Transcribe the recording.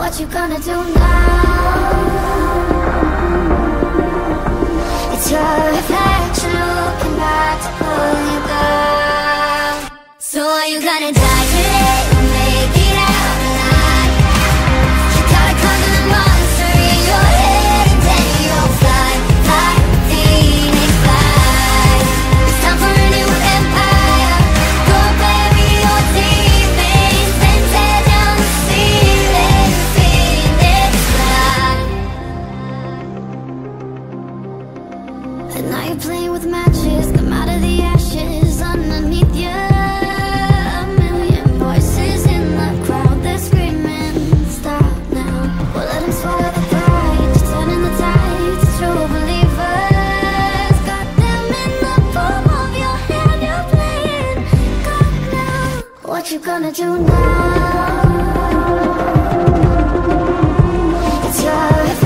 What you gonna do now? It's your reflection looking back to pull you down. So are you gonna die today or make it out alive? You gotta conquer the monster in your head, and then you'll fly, fly, Phoenix fly. It's time for a new empire. Go bury your demons, then tear down the ceiling, Phoenix fly. And now you're playing with matches, come out of the ashes underneath you. A million voices in the crowd, they're screaming, stop now. Well, let them swallow the pride, just turning the tide to true believers. Got them in the palm of your hand, you're playing God now. What you gonna do now? It's your